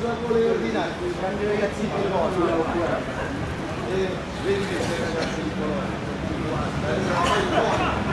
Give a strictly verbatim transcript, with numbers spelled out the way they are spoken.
con le ordinate, i grandi ragazzi di colore. E vedi che sei ragazzi di colore.